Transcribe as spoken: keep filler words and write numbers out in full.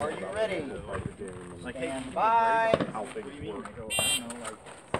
Are you ready? Like, Stand by. how things work.